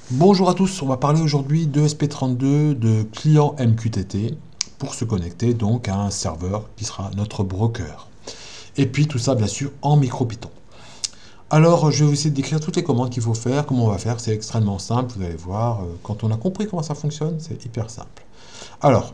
Bonjour à tous, on va parler aujourd'hui de SP32 de client MQTT pour se connecter donc à un serveur qui sera notre broker. Et puis tout ça bien sûr en MicroPython. Alors je vais vous essayer de décrire toutes les commandes qu'il faut faire, comment on va faire, c'est extrêmement simple, vous allez voir, quand on a compris comment ça fonctionne, c'est hyper simple. Alors,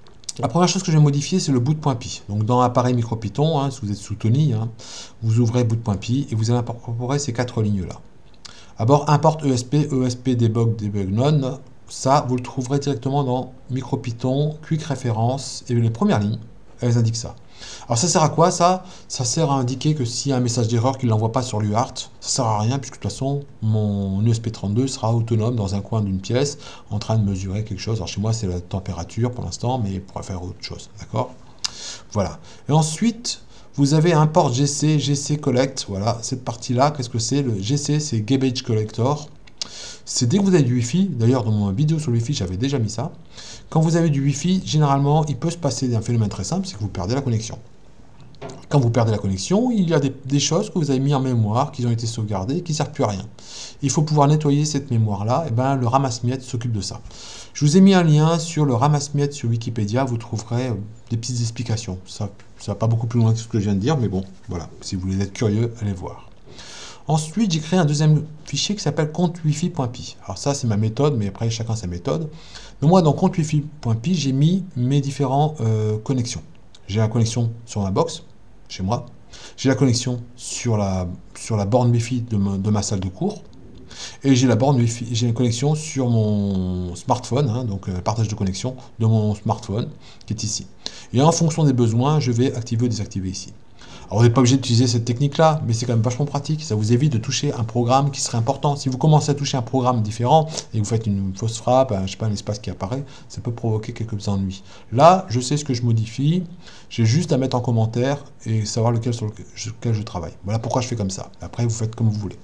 la première chose que je vais modifier, c'est le boot.py. Donc dans l'appareil MicroPython, si vous êtes sous Tony, vous ouvrez boot.py et vous allez incorporer ces quatre lignes-là. D'abord, import ESP, ESP debug, debug none. Ça, vous le trouverez directement dans MicroPython, Quick Reference, et les premières lignes, elles indiquent ça. Alors ça sert à quoi ça? Ça sert à indiquer que s'il y a un message d'erreur qu'il n'envoie pas sur l'UART, ça sert à rien, puisque de toute façon, mon ESP32 sera autonome dans un coin d'une pièce, en train de mesurer quelque chose. Alors chez moi, c'est la température pour l'instant, mais il pourrait faire autre chose, d'accord? Voilà. Et ensuite, vous avez un port GC, GC Collect. Voilà, cette partie-là, qu'est-ce que c'est? Le GC, c'est Garbage Collector. C'est dès que vous avez du Wi-Fi, d'ailleurs dans mon vidéo sur le Wi-Fi, j'avais déjà mis ça. Quand vous avez du Wi-Fi, généralement, il peut se passer un phénomène très simple, c'est que vous perdez la connexion. Quand vous perdez la connexion, il y a des choses que vous avez mis en mémoire, qui ont été sauvegardées, qui ne servent plus à rien. Il faut pouvoir nettoyer cette mémoire-là, et ben le ramasse-miettes s'occupe de ça. Je vous ai mis un lien sur le ramasse-miettes sur Wikipédia, vous trouverez des petites explications. Ça va pas beaucoup plus loin que ce que je viens de dire, mais bon, voilà, si vous voulez être curieux, allez voir. Ensuite, j'ai créé un deuxième fichier qui s'appelle compte-wifi.py. Alors ça, c'est ma méthode, mais après, chacun sa méthode. Donc moi, dans compte-wifi.py, j'ai mis mes différentes connexions. J'ai la connexion sur ma box, chez moi. J'ai la connexion sur la borne Wi-Fi de ma salle de cours. Et j'ai la borne Wi-Fi, j'ai une connexion sur mon smartphone, donc partage de connexion de mon smartphone qui est ici. Et en fonction des besoins, je vais activer ou désactiver ici. Alors vous n'êtes pas obligé d'utiliser cette technique-là, mais c'est quand même vachement pratique. Ça vous évite de toucher un programme qui serait important. Si vous commencez à toucher un programme différent et que vous faites une fausse frappe, je sais pas, un espace qui apparaît, ça peut provoquer quelques ennuis. Là, je sais ce que je modifie. J'ai juste à mettre en commentaire et savoir sur lequel je travaille. Voilà pourquoi je fais comme ça. Après, vous faites comme vous voulez.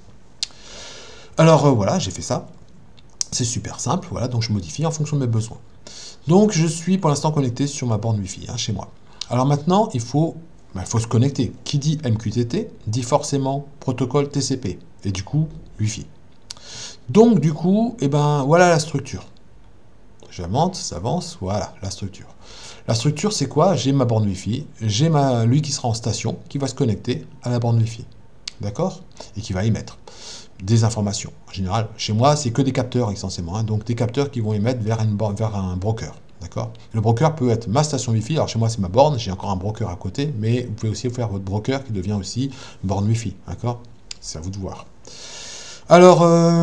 Alors voilà, j'ai fait ça. C'est super simple, voilà, donc je modifie en fonction de mes besoins. Donc je suis pour l'instant connecté sur ma borne Wi-Fi, chez moi. Alors maintenant, il faut se connecter. Qui dit MQTT dit forcément protocole TCP, et du coup, Wi-Fi. Donc du coup, voilà la structure. J'avance, ça avance, voilà la structure. La structure, c'est quoi? J'ai ma borne Wi-Fi, j'ai lui qui sera en station, qui va se connecter à la borne Wi-Fi. D'accord? Et qui va émettre des informations. En général, chez moi, c'est que des capteurs essentiellement, donc des capteurs qui vont émettre vers un broker. D'accord? Le broker peut être ma station Wi-Fi. Alors chez moi, c'est ma borne, j'ai encore un broker à côté, mais vous pouvez aussi faire votre broker qui devient aussi borne Wi-Fi. D'accord? C'est à vous de voir. Alors,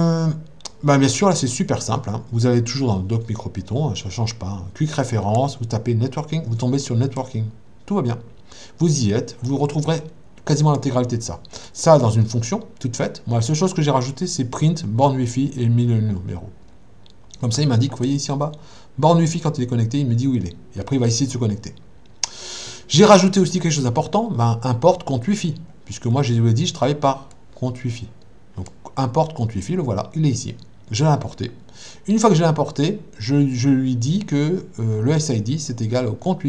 bien sûr, là, c'est super simple. Vous allez toujours dans le doc MicroPython, ça ne change pas. Quick référence, vous tapez networking, vous tombez sur networking. Tout va bien. Vous y êtes, vous retrouverez quasiment l'intégralité de ça. Ça, dans une fonction toute faite. Moi, la seule chose que j'ai rajouté, c'est print, borne Wi-Fi et mis le numéro. Comme ça, il m'indique, vous voyez ici en bas, borne Wi-Fi quand il est connecté, il me dit où il est. Et après, il va essayer de se connecter. J'ai rajouté aussi quelque chose d'important, import compte Wi-Fi. Puisque moi, je vous ai dit, je travaille par compte Wi-Fi. Donc, import compte Wi-Fi, le voilà, il est ici. Je l'ai importé. Une fois que je l'ai importé, je lui dis que le SID, c'est égal au compte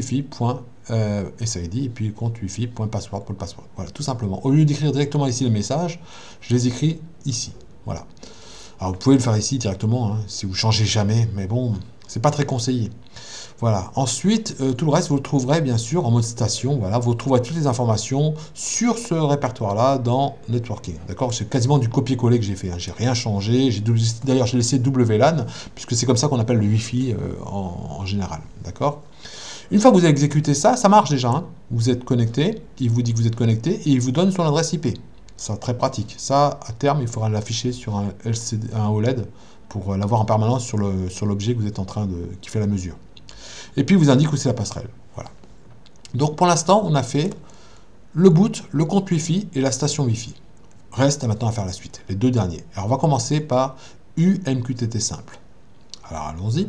Wi-Fi.SID et puis compte Wi-Fi.password pour le password. Voilà, tout simplement. Au lieu d'écrire directement ici les messages, je les écris ici. Voilà. Alors, vous pouvez le faire ici directement, si vous changez jamais, mais bon, c'est pas très conseillé. Voilà. Ensuite, tout le reste, vous le trouverez bien sûr en mode station. Voilà, vous trouverez toutes les informations sur ce répertoire-là dans Networking. D'accord? C'est quasiment du copier-coller que j'ai fait. J'ai rien changé. D'ailleurs, j'ai laissé WLAN, puisque c'est comme ça qu'on appelle le Wi-Fi en général. D'accord? Une fois que vous avez exécuté ça, ça marche déjà. Vous êtes connecté, il vous dit que vous êtes connecté et il vous donne son adresse IP. C'est très pratique. Ça, à terme, il faudra l'afficher sur un OLED pour l'avoir en permanence sur l'objet que vous êtes en train qui fait la mesure. Et puis, il vous indique où c'est la passerelle. Voilà. Donc, pour l'instant, on a fait le boot, le compte Wi-Fi et la station Wi-Fi. Reste maintenant à faire la suite, les deux derniers. Alors, on va commencer par UMQTT simple. Alors, allons-y.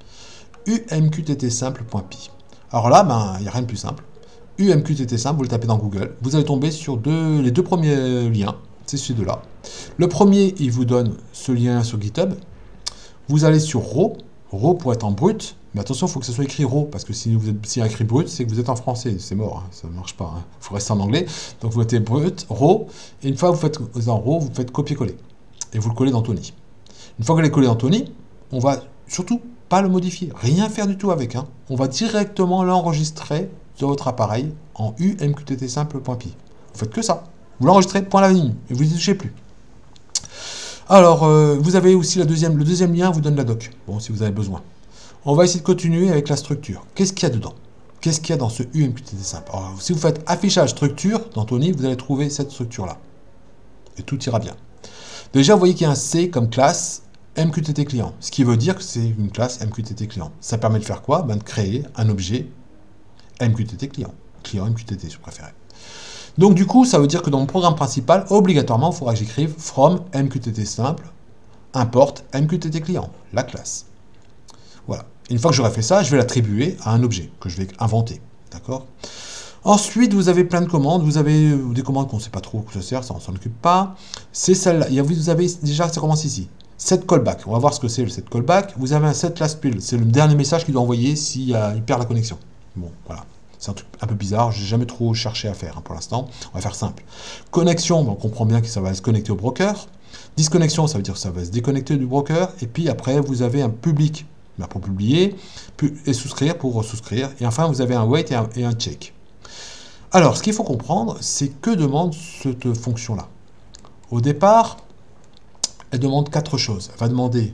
UMQTT simple.py. Alors là, il n'y a rien de plus simple. UMQTT simple, vous le tapez dans Google. Vous allez tomber sur les deux premiers liens. C'est ces deux-là. Le premier, il vous donne ce lien sur GitHub. Vous allez sur RAW. RAW pour être en brut. Mais attention, il faut que ce soit écrit RAW, parce que si il y a écrit brut, c'est que vous êtes en français. C'est mort, ça ne marche pas. Il faut rester en anglais. Donc vous mettez brut, RAW, et une fois que vous faites en RAW, vous faites copier-coller. Et vous le collez dans Tony. Une fois que est collé dans Tony, on va surtout pas le modifier, rien faire du tout avec. Hein. On va directement l'enregistrer sur votre appareil en umqtt simple.py. Vous faites que ça. Vous l'enregistrez, point la ligne, et vous n'y touchez plus. Alors, vous avez aussi le deuxième lien vous donne la doc, bon, si vous avez besoin. On va essayer de continuer avec la structure. Qu'est-ce qu'il y a dedans? Qu'est-ce qu'il y a dans ce umqtt simple? Alors, si vous faites affichage structure dans Tony, vous allez trouver cette structure-là. Et tout ira bien. Déjà, vous voyez qu'il y a un C comme classe MQTT client, ce qui veut dire que c'est une classe MQTT client. Ça permet de faire quoi? De créer un objet MQTT client MQTT si vous préférez. Donc du coup, ça veut dire que dans mon programme principal, obligatoirement, il faudra que j'écrive from MQTT simple, import MQTT client, la classe. Voilà. Une fois que j'aurai fait ça, je vais l'attribuer à un objet que je vais inventer. D'accord? Ensuite, vous avez plein de commandes. Vous avez des commandes qu'on ne sait pas trop où ça sert, ça on s'en occupe pas. C'est celle-là. Vous avez déjà, ça commence ici. Set callback. On va voir ce que c'est le set callback. Vous avez un set last build. C'est le dernier message qu'il doit envoyer s'il perd la connexion. Bon, voilà. C'est un truc un peu bizarre, je n'ai jamais trop cherché à faire pour l'instant. On va faire simple. Connexion, on comprend bien que ça va se connecter au broker. Disconnexion, ça veut dire que ça va se déconnecter du broker. Et puis après, vous avez un public pour publier et souscrire pour souscrire. Et enfin, vous avez un wait et un check. Alors, ce qu'il faut comprendre, c'est que demande cette fonction-là. Au départ, elle demande 4 choses. Elle va demander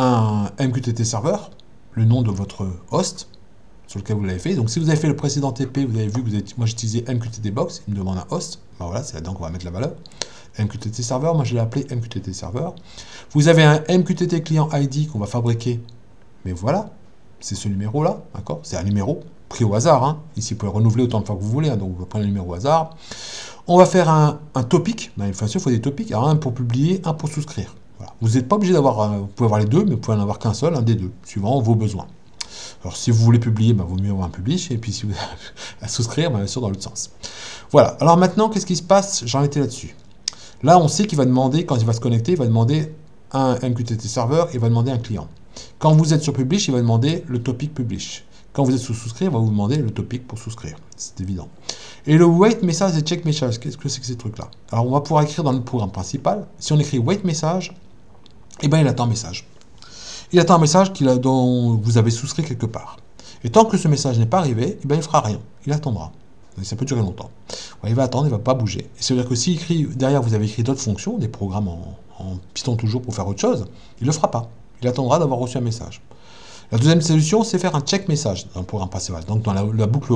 un MQTT serveur, le nom de votre host, sur lequel vous l'avez fait. Donc si vous avez fait le précédent TP, vous avez vu que moi j'utilisais MQTT box, il me demande un host. Ben voilà, c'est là-dedans qu'on va mettre la valeur. MQTT serveur, moi je l'ai appelé MQTT serveur. Vous avez un MQTT client ID qu'on va fabriquer. Mais voilà, c'est ce numéro-là, d'accord? C'est un numéro pris au hasard. Hein. Ici, vous pouvez renouveler autant de fois que vous voulez, hein, donc vous prenez un numéro au hasard. On va faire un topic. Ben, bien sûr, il faut des topics. Alors un pour publier, un pour souscrire. Voilà. Vous n'êtes pas obligé d'avoir, vous pouvez avoir les deux, mais vous pouvez en avoir qu'un seul, un des deux, suivant vos besoins. Alors, si vous voulez publier, ben, vaut mieux avoir un publish. Et puis, si vous avez à souscrire, ben, bien sûr, dans l'autre sens. Voilà. Alors maintenant, qu'est-ce qui se passe? J'en étais là-dessus. Là, on sait qu'il va demander, quand il va se connecter, il va demander un MQTT serveur et il va demander un client. Quand vous êtes sur publish, il va demander le topic publish. Quand vous êtes sous souscrire, il va vous demander le topic pour souscrire. C'est évident. Et le wait message et check message, qu'est-ce que c'est que ces trucs-là? Alors, on va pouvoir écrire dans le programme principal. Si on écrit wait message, eh ben, il attend un message. Il attend un message dont vous avez souscrit quelque part. Et tant que ce message n'est pas arrivé, eh ben, il ne fera rien. Il attendra. Et ça peut durer longtemps. Ouais, il va attendre, il ne va pas bouger. Et ça veut dire que si derrière vous avez écrit d'autres fonctions, des programmes en Python toujours pour faire autre chose, il ne le fera pas. Il attendra d'avoir reçu un message. La deuxième solution, c'est faire un check message dans le programme principal. Donc dans la boucle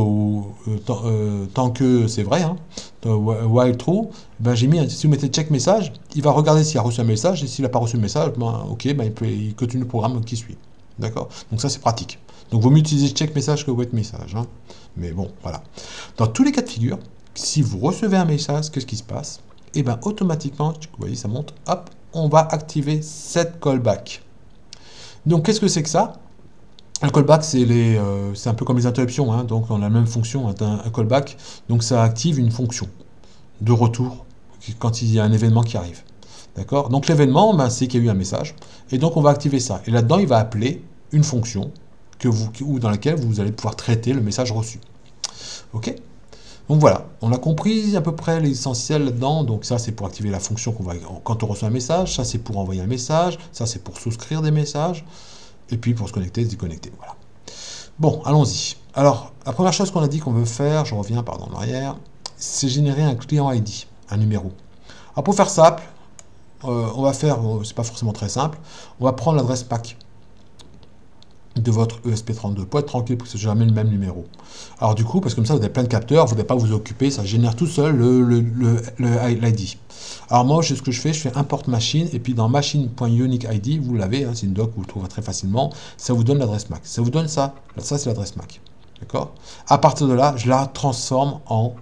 tant que c'est vrai, hein, while true, ben j'ai mis, si vous mettez check message, il va regarder s'il a reçu un message, et s'il n'a pas reçu un message, ben, ok, ben, il continue le programme qui suit. D'accord? Donc ça c'est pratique. Donc vaut mieux utiliser check message que wait message. Hein. Mais bon, voilà. Dans tous les cas de figure, si vous recevez un message, qu'est-ce qui se passe? Et bien automatiquement, vous voyez, ça monte, hop, on va activer set callback. Donc qu'est-ce que c'est que ça? Un callback, c'est un peu comme les interruptions, hein, donc on a la même fonction, un callback, donc ça active une fonction de retour quand il y a un événement qui arrive. D'accord? Donc l'événement, ben, c'est qu'il y a eu un message, et donc on va activer ça. Et là-dedans, il va appeler une fonction dans laquelle vous allez pouvoir traiter le message reçu. Ok? Donc voilà, on a compris à peu près l'essentiel là-dedans. Donc ça, c'est pour activer la fonction quand on reçoit un message, ça c'est pour envoyer un message, ça c'est pour souscrire des messages, et puis pour se connecter, se déconnecter. Voilà. Bon, allons-y. Alors, la première chose qu'on a dit qu'on veut faire, je reviens en arrière, c'est générer un client ID, un numéro. Alors pour faire simple, on va faire, c'est pas forcément très simple, on va prendre l'adresse MAC de votre ESP32 pour être tranquille parce que c'est jamais le même numéro. Alors du coup, parce que comme ça vous avez plein de capteurs, vous n'avez pas à vous occuper, ça génère tout seul l'ID. Alors moi, ce que je fais import machine, et puis dans machine.uniqueID, vous l'avez, hein, c'est une doc, vous le trouverez très facilement, ça vous donne l'adresse MAC. Ça vous donne ça, ça c'est l'adresse MAC. D'accord? À partir de là, je la transforme en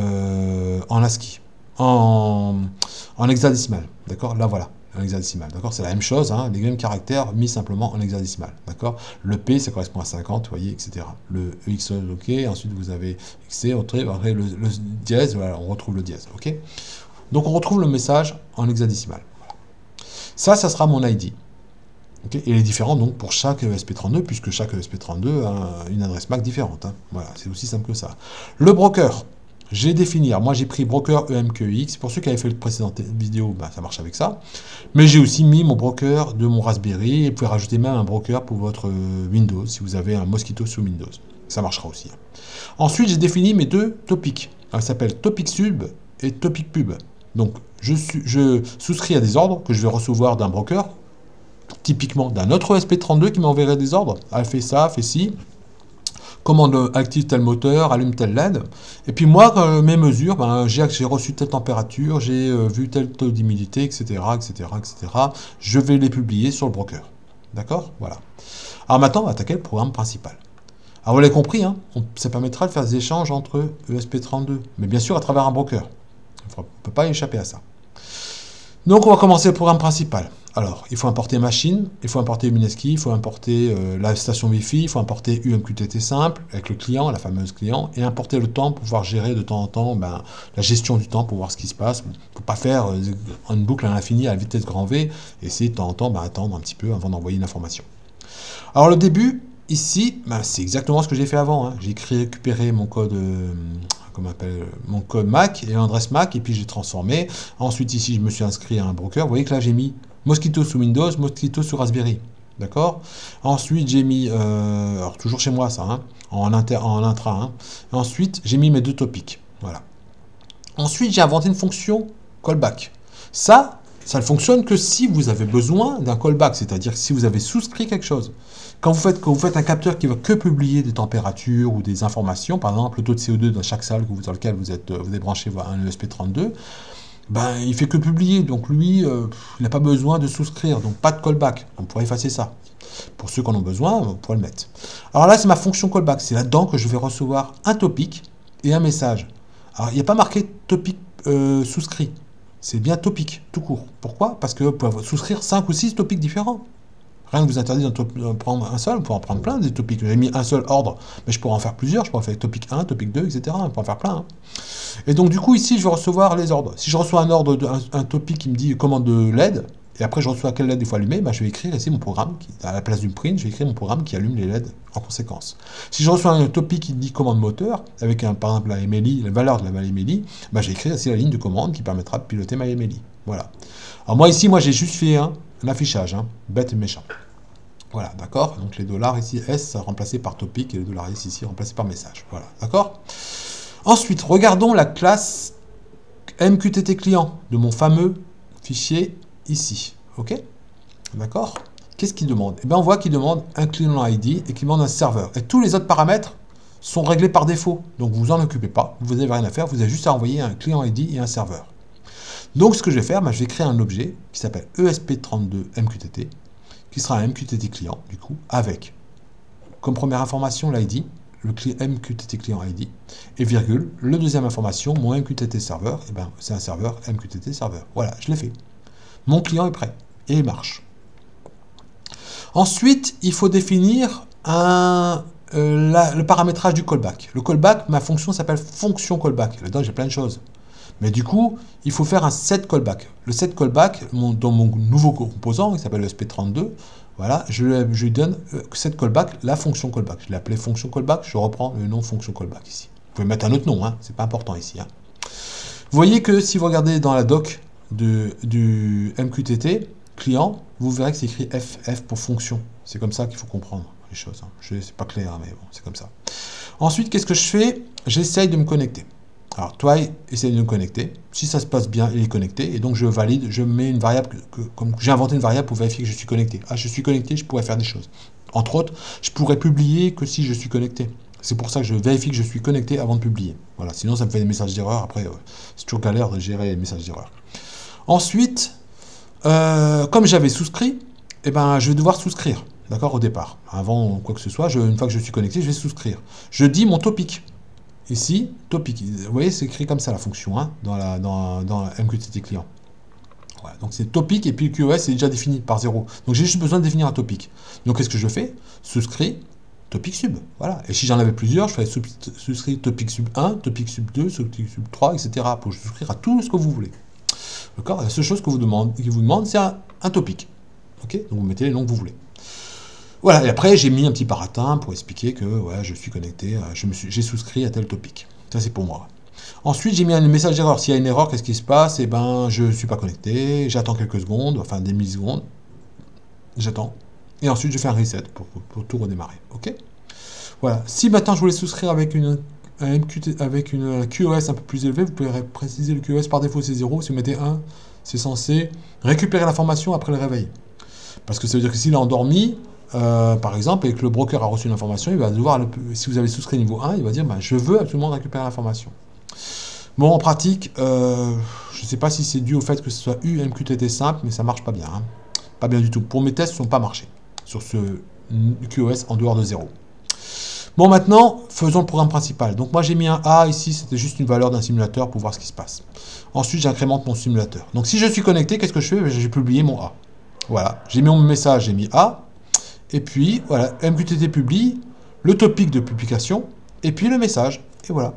ASCII, en hexadécimal. D'accord? Là voilà. En hexadécimal, d'accord? C'est la même chose, hein, les mêmes caractères mis simplement en hexadécimal, d'accord? Le P, ça correspond à 50, vous voyez, etc. Le EX, ok, ensuite vous avez XC, après le dièse, voilà, on retrouve le dièse, ok? Donc on retrouve le message en hexadécimal. Voilà. Ça sera mon ID. Okay, et il est différent donc pour chaque ESP32, puisque chaque ESP32 a une adresse MAC différente. Hein. Voilà, c'est aussi simple que ça. Le broker. j'ai défini, alors moi j'ai pris broker EMQX, pour ceux qui avaient fait le précédent vidéo, bah, ça marche avec ça, mais j'ai aussi mis mon broker de mon Raspberry, et vous pouvez rajouter même un broker pour votre Windows, si vous avez un Mosquito sous Windows, ça marchera aussi. Ensuite j'ai défini mes deux topics, ça s'appelle topic sub et topic pub, donc je souscris à des ordres que je vais recevoir d'un broker, typiquement d'un autre ESP32 qui m'enverrait des ordres, elle fait ça, fait ci, commande active tel moteur, allume tel LED. Et puis moi, mes mesures, ben, j'ai reçu telle température, j'ai vu tel taux d'humidité, etc., etc., etc. Je vais les publier sur le broker. D'accord? Voilà. Alors maintenant, on va attaquer le programme principal. Alors vous l'avez compris, hein, ça permettra de faire des échanges entre ESP32, mais bien sûr à travers un broker. On ne peut pas échapper à ça. Donc on va commencer le programme principal. Alors, il faut importer machine, il faut importer Mineski, il faut importer la station Wi-Fi, il faut importer UMQTT simple avec le client, la fameuse client, et importer le temps pour pouvoir gérer de temps en temps la gestion du temps pour voir ce qui se passe. Il ne faut pas faire une boucle à l'infini à la vitesse grand V, et essayer de temps en temps attendre un petit peu avant d'envoyer une information. Alors le début, ici, c'est exactement ce que j'ai fait avant. Hein. J'ai récupéré mon code... mon code Mac et l'adresse Mac, et puis j'ai transformé. Ensuite, ici, je me suis inscrit à un broker. Vous voyez que là, j'ai mis Mosquito sous Windows, Mosquito sous Raspberry. D'accord? Ensuite, j'ai mis, alors toujours chez moi ça, hein, en intra. Hein. Ensuite, j'ai mis mes deux topics. Voilà. Ensuite, j'ai inventé une fonction callback. Ça ne fonctionne que si vous avez besoin d'un callback, c'est-à-dire si vous avez souscrit quelque chose. Quand vous faites un capteur qui va que publier des températures ou des informations, par exemple le taux de CO2 dans chaque salle dans laquelle vous êtes branché un ESP32, ben, il fait que publier, donc lui, il n'a pas besoin de souscrire, donc pas de callback. On pourrait effacer ça. Pour ceux qui en ont besoin, on pourrait le mettre. Alors là, c'est ma fonction callback. C'est là-dedans que je vais recevoir un topic et un message. Alors, il n'y a pas marqué topic souscrit. C'est bien topic, tout court. Pourquoi? Parce que vous pouvez souscrire 5 ou 6 topics différents. Rien ne vous interdit d'en prendre un seul, vous pouvez en prendre plein des topics. J'ai mis un seul ordre, mais je pourrais en faire plusieurs. Je pourrais faire topic 1, topic 2, etc. On pourrait en faire plein. Hein. Et donc, du coup, ici, je vais recevoir les ordres. Si je reçois un ordre, un topic qui me dit commande de LED, et après je reçois quel LED il faut allumer, je vais écrire ici mon programme, à la place d'une print, je vais écrire mon programme qui allume les LED en conséquence. Si je reçois un topic qui dit commande moteur, avec par exemple la MLI, la valeur de la MLI, je vais écrire ici la ligne de commande qui permettra de piloter ma MLI. Voilà. Alors moi ici, j'ai juste fait un affichage, hein, bête et méchant. Voilà, d'accord. Donc les dollars ici, S remplacé par topic et les dollars S ici remplacé par message. Voilà, d'accord. Ensuite, regardons la classe MQTT client de mon fameux fichier ici. OK? D'accord? Qu'est-ce qu'il demande? Eh bien, on voit qu'il demande un client ID et qu'il demande un serveur. Et tous les autres paramètres sont réglés par défaut. Donc, vous en occupez pas. Vous n'avez rien à faire. Vous avez juste à envoyer un client ID et un serveur. Donc, ce que je vais faire, je vais créer un objet qui s'appelle ESP32 MQTT, qui sera un MQTT client, du coup, avec, comme première information, l'ID, le MQTT client ID, et virgule, le deuxième information, mon MQTT serveur, et ben, c'est un serveur MQTT serveur. Voilà, je l'ai fait. Mon client est prêt, et il marche. Ensuite, il faut définir le paramétrage du callback. Le callback, ma fonction s'appelle fonction callback. Là-dedans, j'ai plein de choses. Mais du coup, il faut faire un set callback. Le set callback, dans mon nouveau composant, qui s'appelle le SP32, voilà, je lui donne set callback, la fonction callback. Je l'ai appelé fonction callback, je reprends le nom fonction callback ici. Vous pouvez mettre un autre nom, hein, c'est pas important ici. Hein. Vous voyez que si vous regardez dans la doc du MQTT client, vous verrez que c'est écrit F pour fonction. C'est comme ça qu'il faut comprendre les choses. Hein. C'est pas clair, hein, mais bon, c'est comme ça. Ensuite, qu'est-ce que je fais? J'essaye de me connecter. Alors, toi, essaye de me connecter. Si ça se passe bien, il est connecté. Et donc, je valide, je mets une variable, comme j'ai inventé une variable pour vérifier que je suis connecté. Ah, je suis connecté, je pourrais faire des choses. Entre autres, je pourrais publier que si je suis connecté. C'est pour ça que je vérifie que je suis connecté avant de publier. Voilà, sinon, ça me fait des messages d'erreur. Après, c'est toujours galère de gérer les messages d'erreur. Ensuite, comme j'avais souscrit, eh ben, je vais devoir souscrire. D'accord, au départ. Avant quoi que ce soit, une fois que je suis connecté, je vais souscrire. Je dis mon topic. Ici, topic. Vous voyez, c'est écrit comme ça la fonction hein, dans MQTT client. Voilà, donc c'est topic et puis le QoS est déjà défini par 0. Donc j'ai juste besoin de définir un topic. Donc qu'est-ce que je fais? Souscrit topic sub. Voilà. Et si j'en avais plusieurs, je ferais souscrit topic sub 1, topic sub 2, topic sub 3, etc. pour souscrire à tout ce que vous voulez. D'accord? La seule chose que vous demande, c'est un topic. Ok? Donc vous mettez les noms que vous voulez. Voilà, et après j'ai mis un petit baratin pour expliquer que ouais, je suis connecté, j'ai souscrit à tel topic. Ça c'est pour moi. Ensuite, j'ai mis un message d'erreur. S'il y a une erreur, qu'est-ce qui se passe? Eh ben, je ne suis pas connecté, j'attends quelques secondes, enfin des millisecondes, j'attends. Et ensuite, je fais un reset pour tout redémarrer. OK? Voilà. Si maintenant je voulais souscrire avec avec une QoS un peu plus élevée, vous pouvez préciser le QoS par défaut, c'est 0. Si vous mettez 1, c'est censé récupérer l'information après le réveil. Parce que ça veut dire que s'il est endormi, par exemple, et que le broker a reçu l'information, il va devoir, si vous avez souscrit niveau 1, il va dire bah, je veux absolument récupérer l'information. Bon, en pratique, je ne sais pas si c'est dû au fait que ce soit UMQTT simple, mais ça marche pas bien. Hein. Pas bien du tout. Pour mes tests, ils ne sont pas marchés sur ce QoS en dehors de 0. Bon, maintenant, faisons le programme principal. Donc moi, j'ai mis un A ici, c'était juste une valeur d'un simulateur pour voir ce qui se passe. Ensuite, j'incrémente mon simulateur. Donc si je suis connecté, qu'est-ce que je fais? J'ai publié mon A. Voilà, j'ai mis mon message, j'ai mis A. Et puis, voilà, MQTT publie, le topic de publication, et puis le message. Et voilà.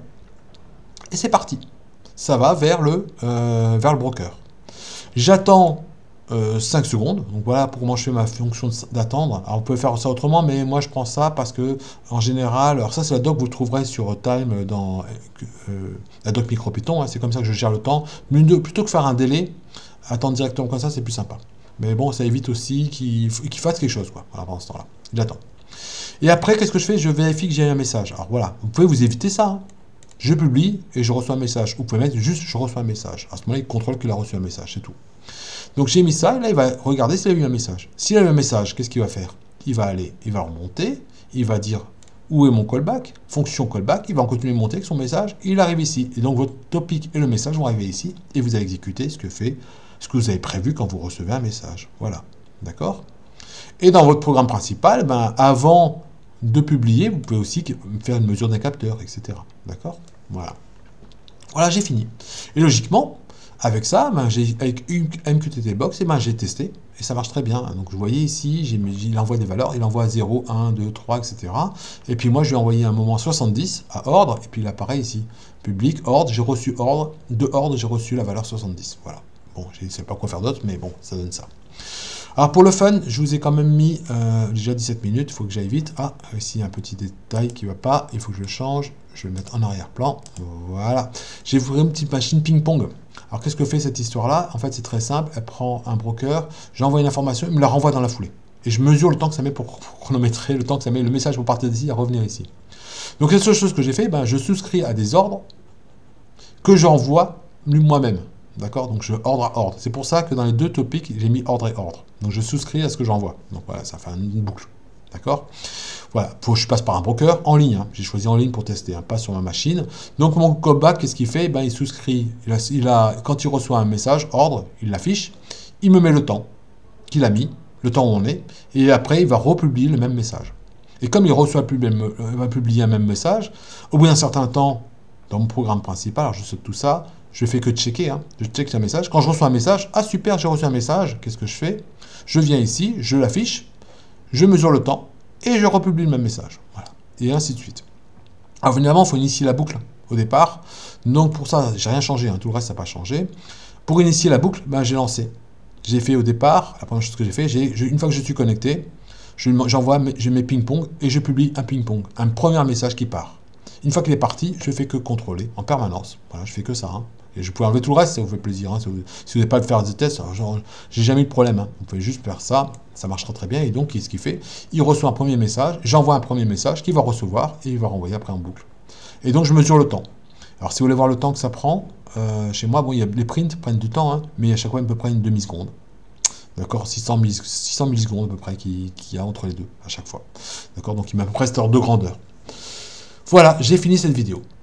Et c'est parti. Ça va vers le broker. J'attends 5 secondes. Donc voilà pour comment je fais ma fonction d'attendre. Alors vous pouvez faire ça autrement, mais moi je prends ça parce que en général, alors ça c'est la doc que vous trouverez sur Time dans la doc MicroPython. Hein, c'est comme ça que je gère le temps. Mais plutôt que faire un délai, attendre directement comme ça, c'est plus sympa. Mais bon, ça évite aussi qu'il fasse quelque chose quoi, voilà, pendant ce temps-là. Il attend. Et après, qu'est-ce que je fais? Je vérifie que j'ai un message. Alors voilà, vous pouvez vous éviter ça. Hein. Je publie et je reçois un message. Vous pouvez mettre juste je reçois un message. À ce moment-là, il contrôle qu'il a reçu un message, c'est tout. Donc j'ai mis ça, et là il va regarder s'il a eu un message. S'il a eu un message, qu'est-ce qu'il va faire? Il va aller, il va remonter, il va dire où est mon callback, fonction callback, il va continuer de monter avec son message, il arrive ici. Et donc votre topic et le message vont arriver ici, et vous allez exécuter ce que vous avez prévu quand vous recevez un message. Voilà, d'accord? Et dans votre programme principal, ben, avant de publier, vous pouvez aussi faire une mesure d'un capteur, etc. D'accord? Voilà. Voilà, j'ai fini. Et logiquement, avec ça, ben, avec une MQTT Box, ben, j'ai testé, et ça marche très bien. Donc vous voyez ici, il envoie des valeurs, il envoie 0, 1, 2, 3, etc. Et puis moi, je lui ai envoyé un moment 70 à ordre, et puis là, pareil ici, public, ordre, j'ai reçu ordre, de ordre, j'ai reçu la valeur 70. Voilà. Bon, je ne sais pas quoi faire d'autre, mais bon, ça donne ça. Alors pour le fun, je vous ai quand même mis déjà 17 minutes, il faut que j'aille vite. Ah, ici un petit détail qui ne va pas, il faut que je le change. Je vais le mettre en arrière-plan. Voilà. J'ai ouvert une petite machine ping-pong. Alors qu'est-ce que fait cette histoire-là? En fait, c'est très simple. Elle prend un broker, j'envoie une information, il me la renvoie dans la foulée. Et je mesure le temps que ça met pour chronométrer, le temps que ça met le message pour partir d'ici à revenir ici. Donc la seule chose que j'ai fait, ben, je souscris à des ordres que j'envoie moi-même. D'accord? Donc je ordre à ordre. C'est pour ça que dans les deux topics, j'ai mis ordre et ordre. Donc je souscris à ce que j'envoie. Donc voilà, ça fait une boucle. D'accord? Voilà, je passe par un broker en ligne. Hein. J'ai choisi en ligne pour tester, hein, pas sur ma machine. Donc mon callback, qu'est-ce qu'il fait? Ben, il souscrit. Quand il reçoit un message, ordre, il l'affiche. Il me met le temps qu'il a mis, le temps où on est. Et après, il va republier le même message. Et comme il va publier un même message, au bout d'un certain temps, dans mon programme principal, alors je saute tout ça, je fais que checker, hein. Je check un message. Quand je reçois un message, ah super, j'ai reçu un message, qu'est-ce que je fais? Je viens ici, je l'affiche, je mesure le temps, et je republie le même message. Voilà. Et ainsi de suite. Alors évidemment, il faut initier la boucle au départ. Donc pour ça, j'ai rien changé, hein. Tout le reste, ça n'a pas changé. Pour initier la boucle, ben, j'ai lancé. J'ai fait au départ, la première chose que j'ai fait, une fois que je suis connecté, je mets ping-pong et je publie un ping-pong, un premier message qui part. Une fois qu'il est parti, je fais que contrôler en permanence. Voilà, je fais que ça. Hein. Et je peux enlever tout le reste, ça vous fait plaisir. Hein. Si vous n'avez pas de faire des tests, j'ai jamais eu de problème. Hein. Vous pouvez juste faire ça, ça marchera très bien. Et donc, ce qu'il fait, il reçoit un premier message, j'envoie un premier message qu'il va recevoir et il va renvoyer après en boucle. Et donc, je mesure le temps. Alors, si vous voulez voir le temps que ça prend, chez moi, bon, les prints prennent du temps, hein, mais à chaque fois, à peu près une demi-seconde. D'accord, 600 millisecondes à peu près qu'il y a entre les deux à chaque fois. D'accord, donc il m'a à peu près cette ordre de grandeur. Voilà, j'ai fini cette vidéo.